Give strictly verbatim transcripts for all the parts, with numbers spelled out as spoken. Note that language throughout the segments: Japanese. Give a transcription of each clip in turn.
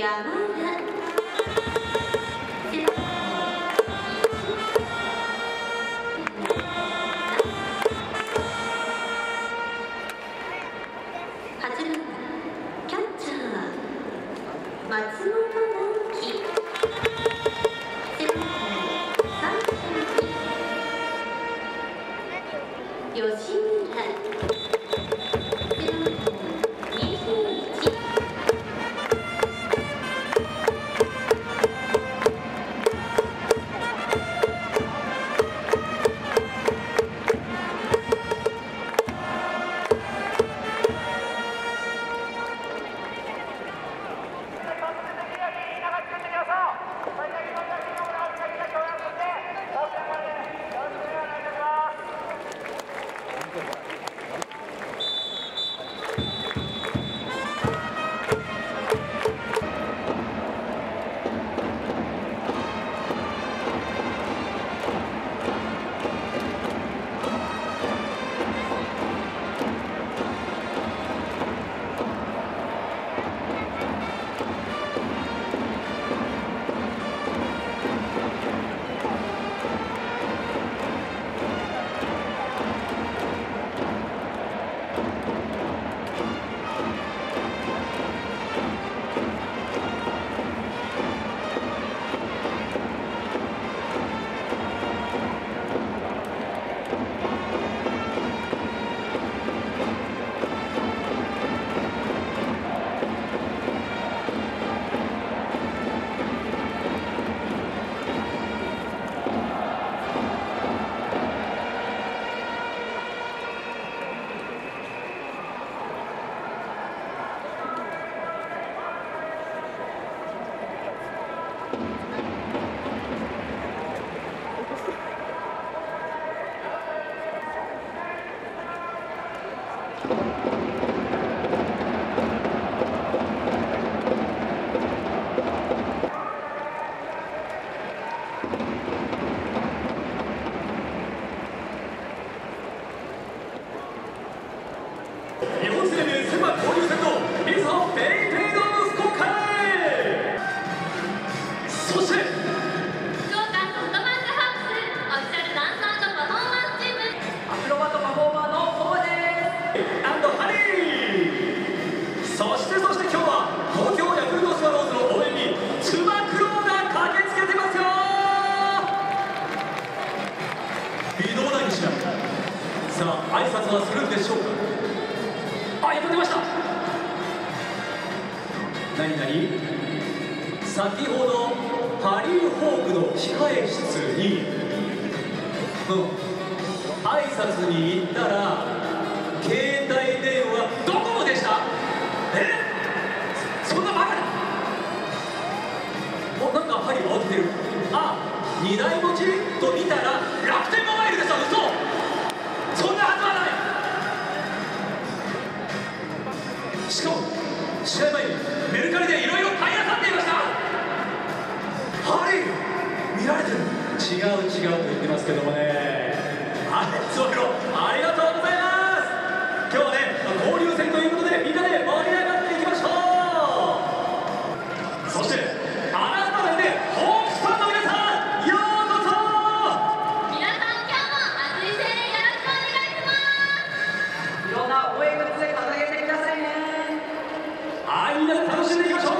さあ挨拶はするんでしょうか。あ、やっぱ出ました。何々先ほどハリー・ホークの控え室に、うん、挨拶に行ったら携帯電話ドコモでした。え、そんなバカな。お、なんかハリーが慌ててる。あ、にだい持ちと見たら楽天モバイルでした。嘘、そんなはずはない。しかも試合前にメルカリでいろいろ買い漁っていました。ハリー見られてる。違う違うと言ってますけどもね。はい、そうよ、ありがとうございます。今日はね、交流戦ということでみんなで盛り上がっていきましょう。そして改めてホークスファンの皆さん、ようこそ。 皆さん今日も熱い声援よろしくお願いします。 いろんな応援グッズで掲げてくださいね。 はい、みんなで楽しんでいきましょ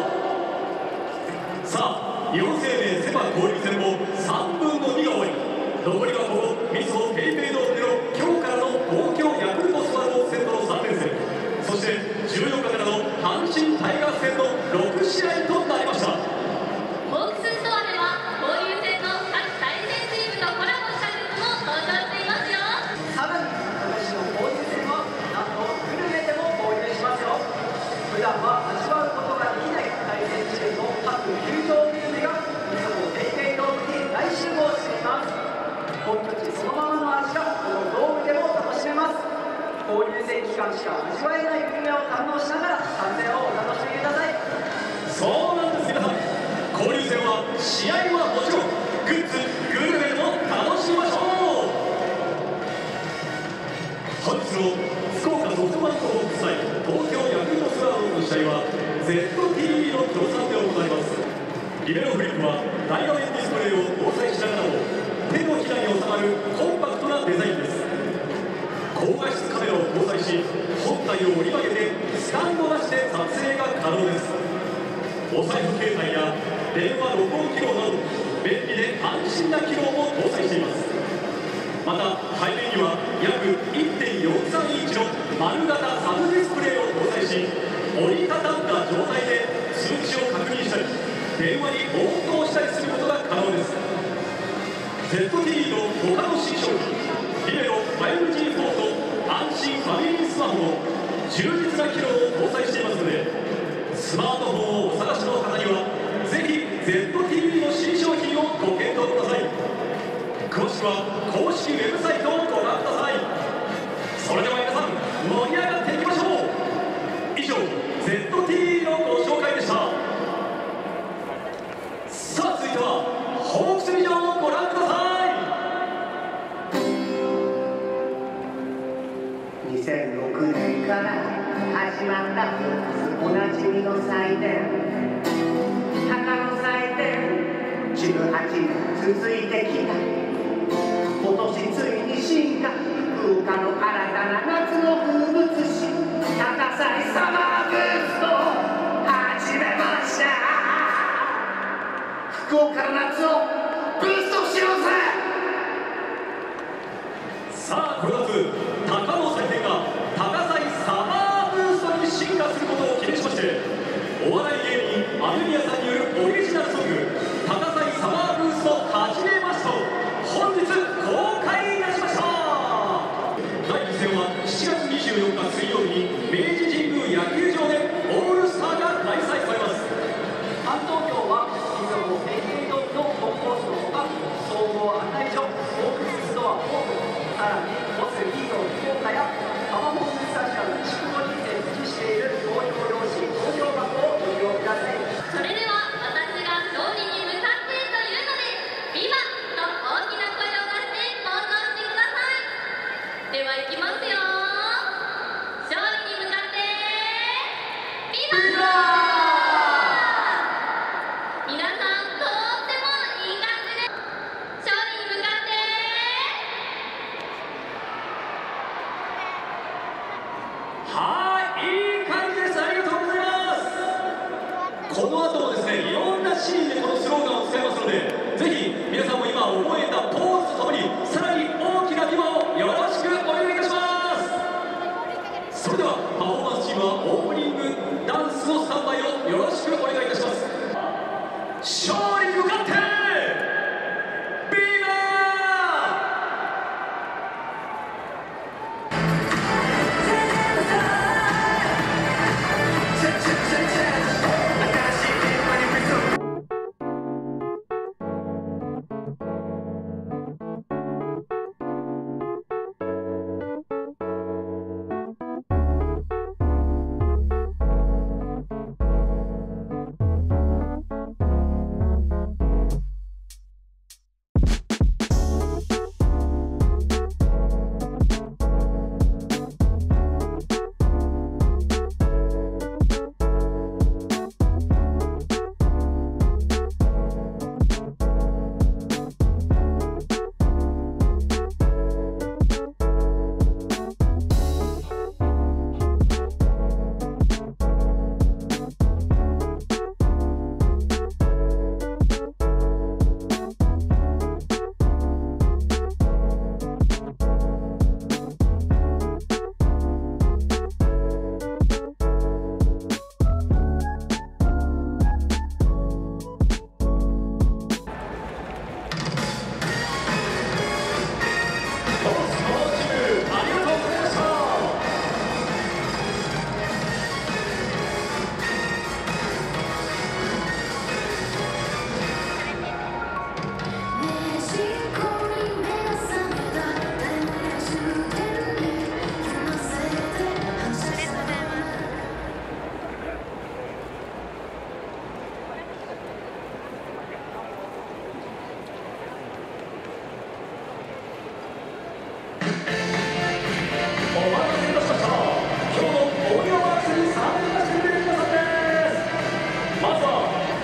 う。さあ、日本生命セ・パ交流戦もさんぶんのにが終わり、残りはここみずほペイペイドームでの今日からの東京ヤクルトスワローズ戦とのさん連戦、そしてじゅうよっかからの阪神タイガース戦のろくしあいとなりました。 ホークスストアでは交流戦の各対戦チームとコラボしたグッズも登場していますよ。 さらに私の交流戦はなんとグルメでも購入しますよ。普段は味わうことができない対戦チームの各球場グルメがみずほペイペイドームに大集合しています。本拠地そのままの味がこのドームでも楽しめます。交流戦期間しか味わえないグルメを堪能しながら観戦をお楽しみください。 そうなんです。皆さん、交流戦は試合はもちろんグッズグルメも楽しみましょう。本日の福岡ソフトバンクホークス対東京ヤクルトスワローズの試合はゼットティーイー の協賛で行います。リベロフリップは大画面ディスプレイを搭載しながらも手のひらに収まるコンパクトなデザインです。高画質カメラを搭載し本体を折り曲げてスタンドなしで撮影が可能です。お財布携帯や電話録音機能など便利で安心な機能も搭載しています。また背面には約 いってんよんさん インチの丸型サブディスプレイを搭載し折りたたんだ状態で数値を確認したり電話に応答したりすることが可能です。 ゼットティーイー の他の新商品リベロ ファイブジー フォーと安心ファミリースマホも充実な機能を搭載していますのでスマートフォンをお探しの方にはぜひ ゼットティーイー の新商品をご検討ください。詳しくは公式ウェブサイトをご覧ください。それでは皆さん盛り上がっていきましょう。以上 ゼットティーイー のご紹介でした。さあ続いてはホークスビジョンをご覧ください。にせんろくねんから始まったホークスおなじみの祭典鷹の祭典じゅうはちねん続いてきた。今年ついに進化福岡の新たな夏の風物詩高祭サマーブーストを始めました。福岡の夏をブーストしようぜ。 さあこの夏鷹の祭典が高祭サマーブーストに進化することを記念しましてお笑い芸人アメミヤさんによるオリジナルソング「高祭サマーブースト始めました」を本日公開いたしました。だいに戦はしちがつにじゅうよっか水曜日に明治神宮野球場でオールスターが開催されます。 関東京は以上のペイペイドのコンコースのほか総合案内所ホークスストアホークさらにモスリード福岡や浜本スタジアム筑後に設置している投票用紙投票箱をご利用ください。 それでは私が勝利に向かってというのでビバと大きな声を出して登場してください。ではいきますよ。勝利に向かってビバ皆さんとってもいい感じで勝利に向かってはいいい感じです。ありがとうございます。この後もですねいろんなシーンでこのスローガンを使いますのでぜひ皆さんも今覚えたポーズとともにさらに大きなビバをよろしくお願いいたします。それではパフォーマンスチームはオープニングダンスのスタンバイをよろしくお願いいたします。勝利に向かってビバ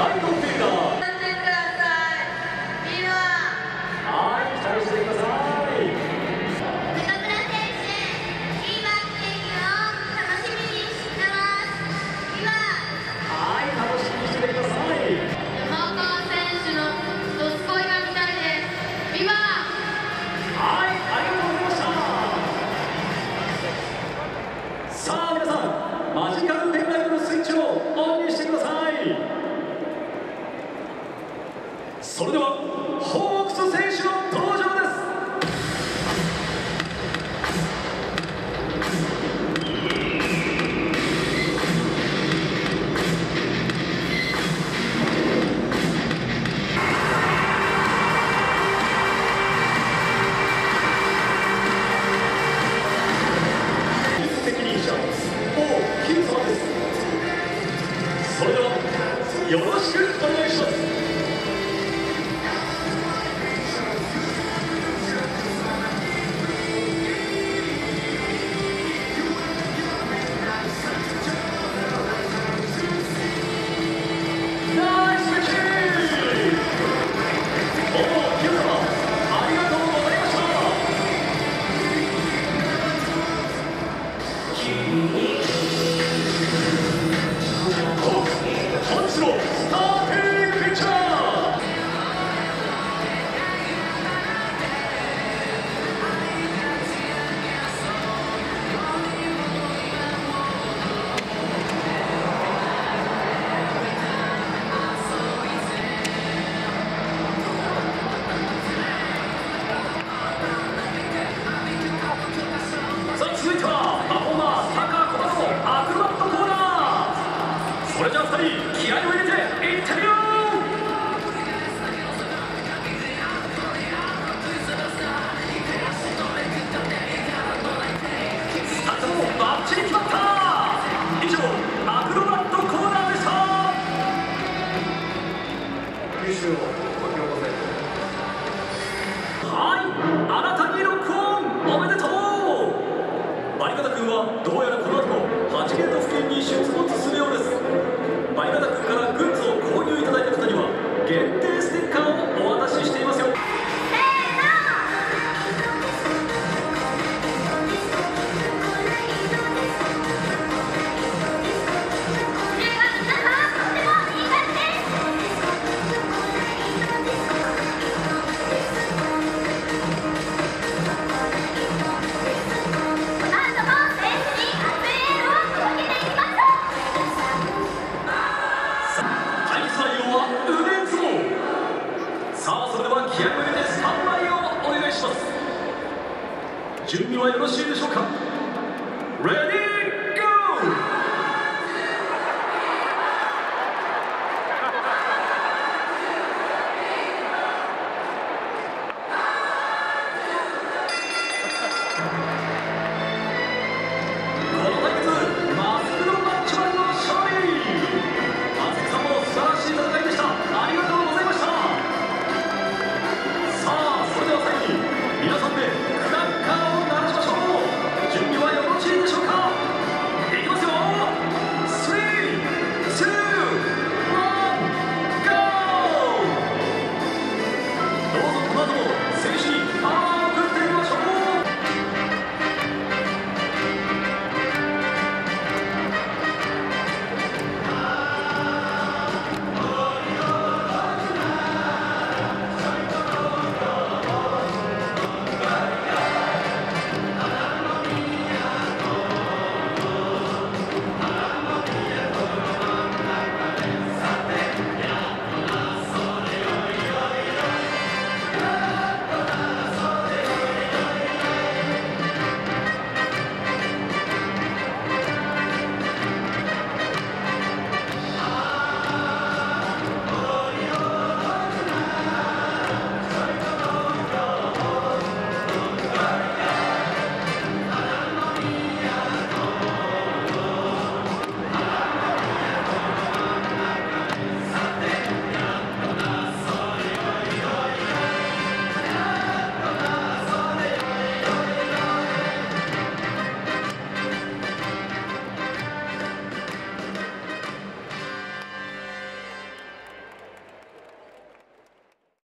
はい乗っていた。はい期待してください。 中村選手、いいバッティングを楽しみにしてます。今はい楽しみにしてください。 山川選手のドスコイが見たいです。ビバはいありがとうございました。さあ皆さんマジカルペンライトのスイッチをオンにしてください。それではホークス選手の登場です。責任者王Q様です。それではよろしくお願いします。ナイスキック！王Q様ありがとうございました。本日のスターティングピッチャー。さあ続いてはパフォーマー高小のアクロバットコーナー。それじゃあふたり気合を入れていってみよう。ふたつともバッチリ決まった。以上アクロバットコーナーでした。 優秀をご評価はいあなたにロックオンおめでとう。バリカタ君はどうやらこの後もはちゲート付近に出没するようです。バリカタ君からグッズを購入いただいた方には限定ステッカーをお渡ししていますよ。対決内容は腕相撲。さあそれでは気合を入れてスタンバイをお願いします。準備はよろしいでしょうか。レディー